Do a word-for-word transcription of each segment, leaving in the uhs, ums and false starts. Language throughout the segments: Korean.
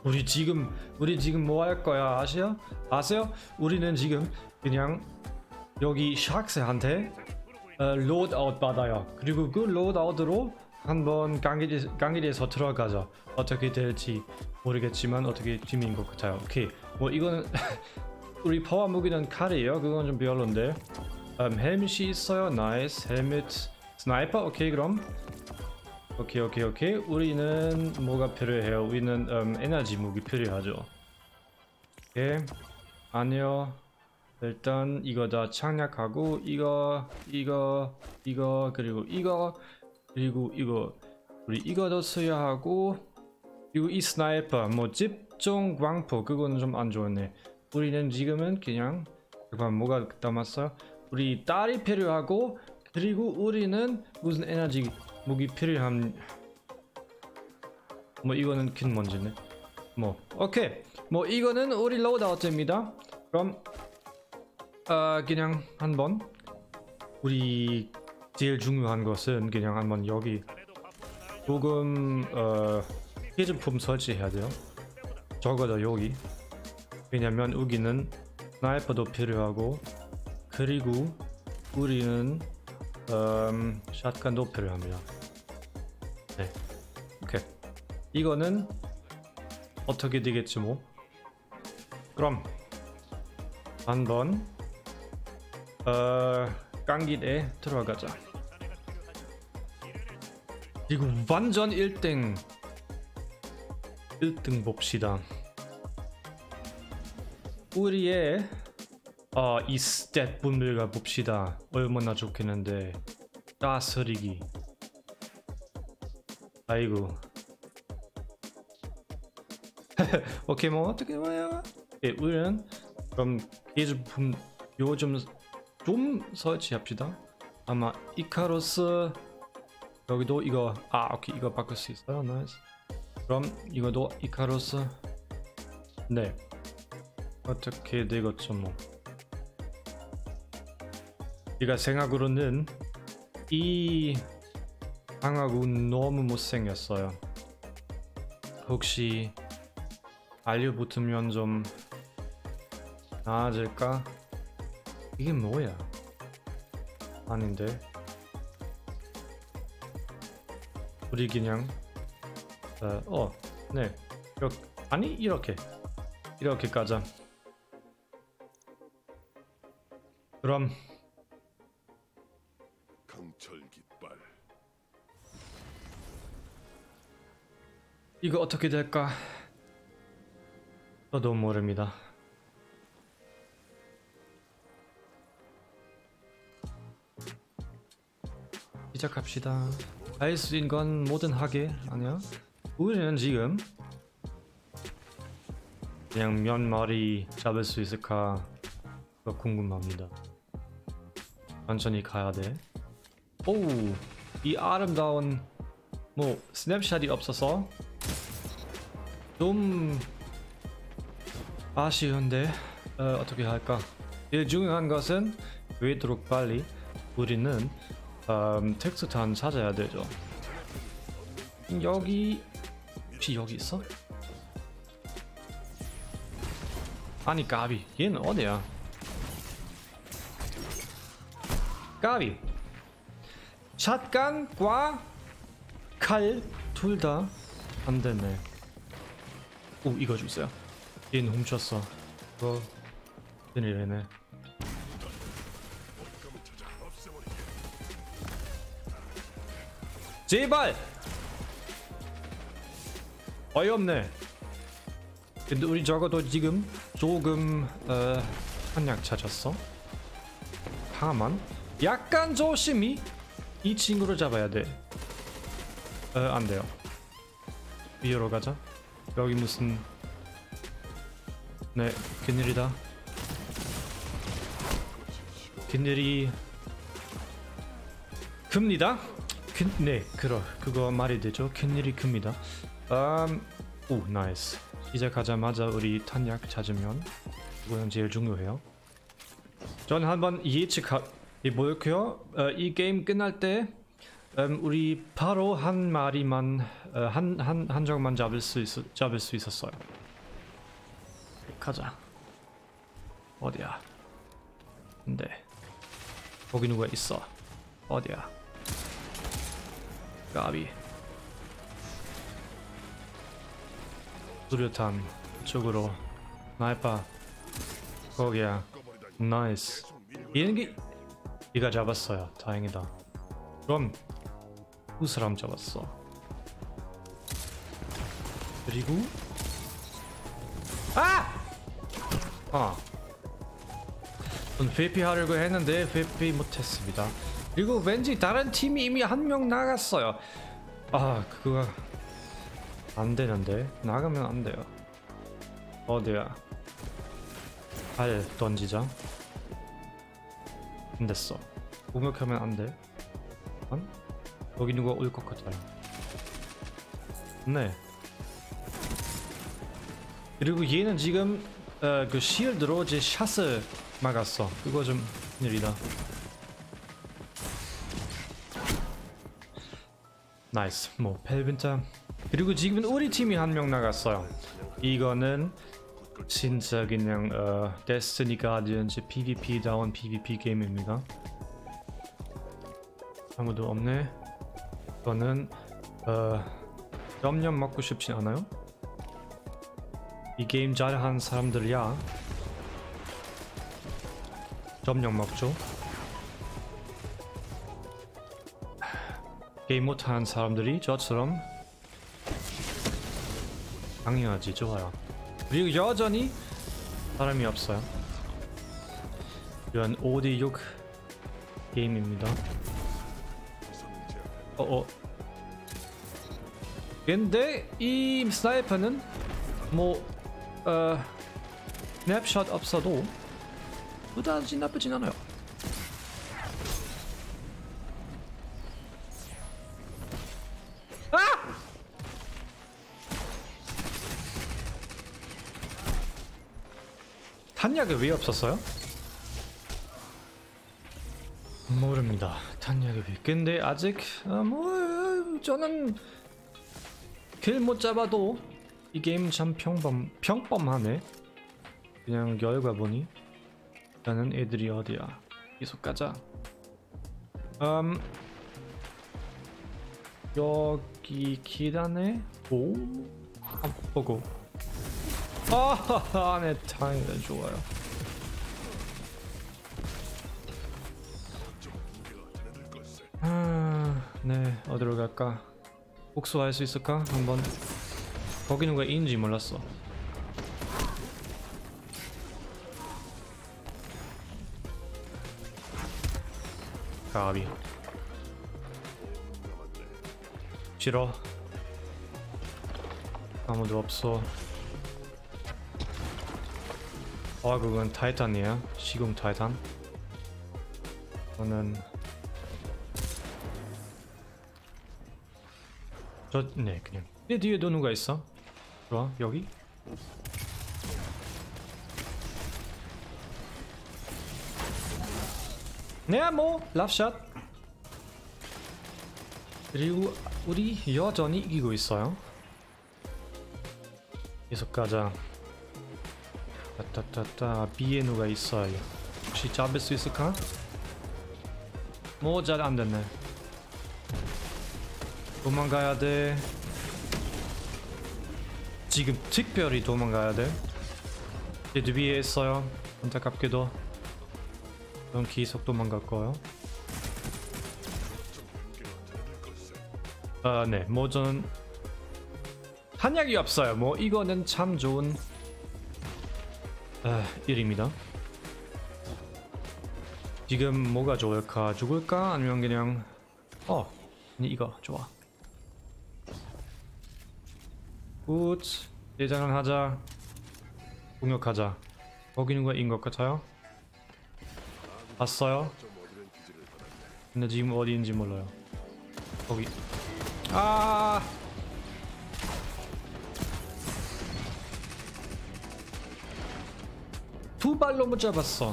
우리 지금 우리 지금 뭐 할 거야 아세요? 아세요? 우리는 지금 그냥 여기 샥스한테 어, 로드아웃 받아요. 그리고 그 로드아웃으로 한번 강길에, 강길에서 들어가자. 어떻게 될지 모르겠지만 어떻게 재미인 것 같아요. 오케이. 뭐 이거는 우리 파워 무기는 칼이에요. 그건 좀 별론데. 음, 헬멧이 있어요. 나이스. 헬멧 스나이퍼. 오케이 그럼. 오케이 오케이 오케이. 우리는 뭐가 필요해요? 우리는 음, 에너지 무기 필요하죠. 오케이. 아니요. 일단 이거 다 착륙하고 이거 이거 이거 그리고 이거 그리고 이거 우리 이거도 써야 하고 그리고 이 스나이퍼 뭐 집중 광포 그거는 좀 안 좋네. 우리는 지금은 그냥 잠깐 뭐가 남았어요? 우리 딸이 필요하고 그리고 우리는 무슨 에너지 무기 필요함 뭐 이거는 큰 문제네. 뭐 오케이 뭐 이거는 우리 로드아웃입니다. 그럼 아 그냥 한번 우리 제일 중요한 것은 그냥 한번 여기 조금 어 필수품 설치해야 돼요. 적어도 여기. 왜냐면 여기는 스나이퍼도 필요하고 그리고 우리는 음, 샷건도 필요합니다. 네, 오케이. 이거는 어떻게 되겠지 뭐. 그럼 한번 어, 깡길에 들어가자. 그리고 완전 일 등 일 등 봅시다. 우리의 어, 이 스탯 분별가 봅시다. 얼마나 좋겠는데. 다스리기. 아이고. 오케이 뭐 어떻게 뭐야. 예, 우리는 그럼 예제품 요즘 좀 설치합시다. 아마 이카로스 여기도 이거 아 오케이 이거 바꿀 수 있어요. 나이스. 그럼 이거도 이카로스. 네 어떻게 되겠죠 뭐. 제가 생각으로는 이 방어구 너무 못생겼어요. 혹시 알려붙으면 좀 나아질까? 이게 뭐야? 아닌데 우리 그냥 어, 어 네 이렇게 아니 이렇게 이렇게 가자. 그럼 강철 깃발 이거 어떻게 될까? 저도 모릅니다. 시작합시다. 할 수 있는 건 뭐든 하게. 아니야? 우리는 지금 그냥 몇 마리 잡을 수 있을까 궁금합니다. 천천히 가야 돼. 오우 이 아름다운 뭐 스냅샷이 없어서 좀 아쉬운데 어, 어떻게 할까? 제일 중요한 것은 되도록 빨리 우리는 음, 텍스트탄 찾아야 되죠. 여기 혹시 여기 있어? 아니 까비 얘는 어디야? 까비 샷건과 칼 둘 다 안되네. 오 이거 주세요. 얘는 훔쳤어. 이거 큰일이네. 제발! 어이없네. 근데 우리 적어도 지금 조금 어, 한약 찾았어. 다만 약간 조심히 이 친구를 잡아야 돼. 어, 안 돼요. 위로 가자. 여기 무슨 네 큰일이다. 큰일이 큽니다. 큰, 네, 그러, 그거 말이 되죠. 큰일이 큽니다. 음, 오, 나이스. 시작하자마자 우리 탄약 찾으면 그거는 제일 중요해요. 전 한번 예측해 볼게요. 어, 이 게임 끝날 때 음, 우리 바로 한 마리만 어, 한, 한, 한 적만 잡을 수 있, 잡을 수 있었어요. 가자. 어디야? 근데 거기 누가 있어? 어디야? 까비. 수류탄 이쪽으로. 나이파 거기야. 나이스. 얘는 얘가 잡았어요. 다행이다. 그럼 두 사람 잡았어. 그리고 아! 아. 전 회피하려고 했는데 회피 못했습니다. 그리고 왠지 다른 팀이 이미 한 명 나갔어요. 아, 그거가 안 되는데. 나가면 안 돼요. 어디야? 발 던지자. 안 됐어. 공격하면 안 돼. 안? 여기 누가 올 것 같아요. 네. 그리고 얘는 지금 어, 그 실드로 제 샷을 막았어. 그거 좀 일이다. 나이스. 뭐 펠빈타. 그리고 지금 우리 팀이 한 명 나갔어요. 이거는 진짜 그냥 어, 데스티니 가디언즈 피브이피다운 피브이피 게임입니다. 아무도 없네. 저는 어, 점점 먹고 싶진 않아요. 이 게임 잘하는 사람들이야 점점 먹죠. 게임 못하는 사람들이 저처럼 당연하지. 좋아요. 그리고 여전히 사람이 없어요. 이런 오 대 육 게임입니다. 어어. 근데 이 스나이퍼는 뭐 어, 스냅샷 없어도 그다지 나쁘진 않아요. 아! 탄약이 왜 없었어요? 모릅니다. 탄약이 왜? 근데 아직 어, 뭐 저는 킬 못 잡아도 이 게임 참 평범 평범하네. 그냥 결과 보니 나는 애들이 어디야? 계속 가자. 음 여기 계단에 오 안 보고 아하하 내 타이밍 좋아요. 아, 네 어디로 갈까? 복수할 수 있을까? 한번. 거기는 왜 인지 몰랐어. 가비. 싫어. 아무도 없어. 아 그건 타이탄이야. 시공 타이탄. 저는 저 네 그냥 내 뒤에도 누가 있어? 좋아 여기. 네 뭐 랍샷. 그리고 우리 여전히 이기고 있어요. 계속 가자. 따따따따. B에 누가 있어요. 혹시 잡을 수 있을까? 뭐 잘 안됐네. 도망가야 돼. 지금 특별히 도망가야 돼. 제 뒤에 있어요. 안타깝게도. 그럼 계속 도망갈 거예요. 아, 네. 뭐 저는 탄약이 없어요. 뭐 이거는 참 좋은 아, 일입니다. 지금 뭐가 좋을까? 죽을까? 아니면 그냥 어, 이거 좋아. 굿. 대장을 하자. 공격하자. 거기 누가 인 것 같아요? 봤어요? 근데 지금 어디인지 몰라요. 거기. 아. 두 발로 못 잡았어.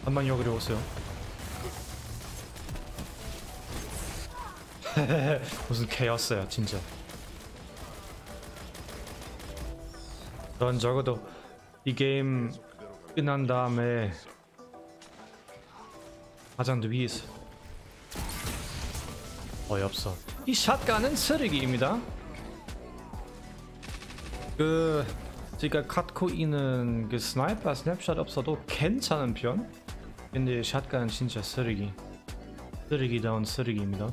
한번 여기로 오세요. 무슨 케어스야 진짜. 넌 적어도 이 게임 끝난 다음에 가장 위에서 어이없어. 이 샷건은 쓰레기입니다. 그 제가 갖고 있는 그 스나이퍼 스냅샷 없어도 괜찮은 편. 근데 샷건은 진짜 쓰레기. 쓰레기다운 쓰레기입니다.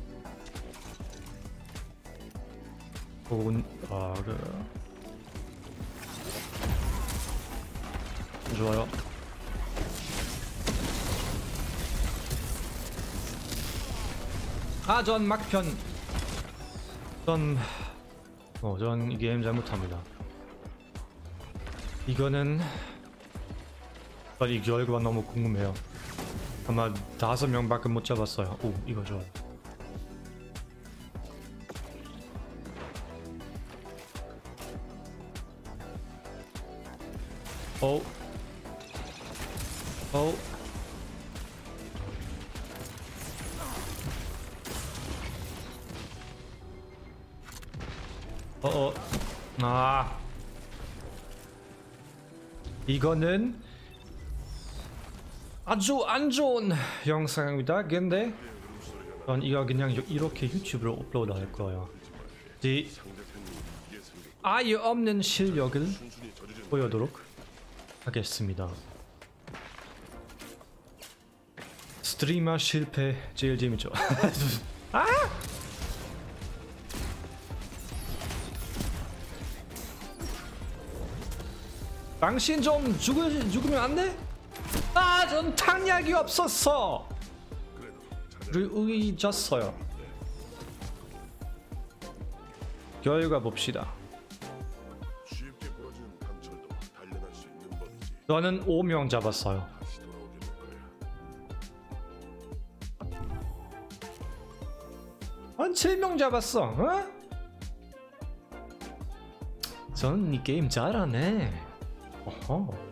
온, 아, 그 좋아요. 아, 전 막편. 전, 어, 전 이 게임 잘못합니다. 이거는, 이 결과가 너무 궁금해요. 아마 다섯 명밖에 못 잡았어요. 오, 이거 좋아요. 오, 오. 어어. 아, 이거는 아주 안 좋은 영상입니다. 근데 전 이거 그냥 이렇게 유튜브로 업로드 할 거예요. 이 아예 없는 실력을 보여도록 하겠습니다. 스트리머 실패 제일 재밌죠. 아! 당신 좀 죽을, 죽으면 안 돼? 아, 전 탕약이 없었어. 의졌어요. 결과 봅시다. 저는 오 명 잡았어요. 한 칠 명 잡았어. 어? 저는 이 게임 잘하네. 어허.